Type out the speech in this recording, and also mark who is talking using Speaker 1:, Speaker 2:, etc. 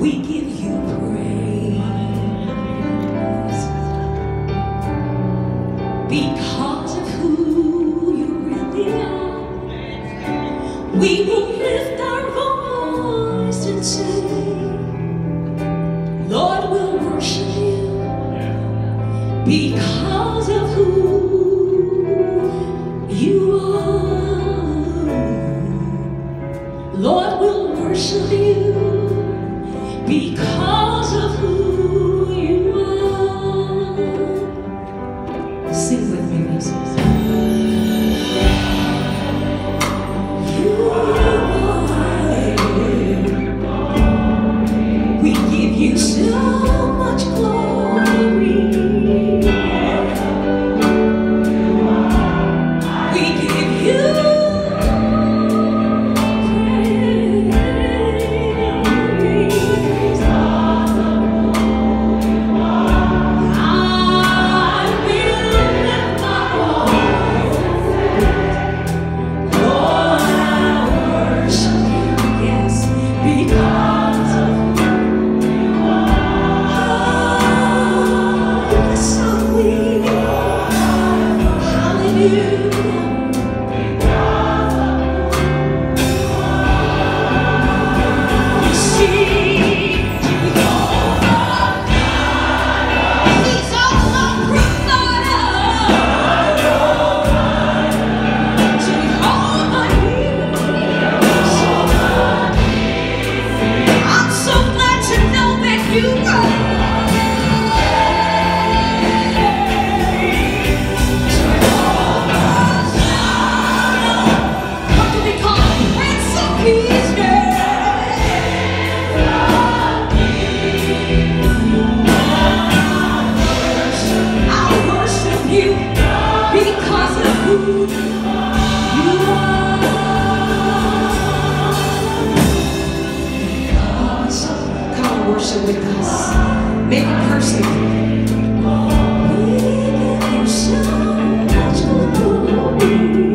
Speaker 1: We give you praise because of who you really are. We will lift our voice and say, Lord, we'll worship you because of who you are. Lord, we'll worship you because of who you are. Sing with me, Jesus. You are. We give you so much glory. We give you worship with us. Make it personal. We give you so much glory.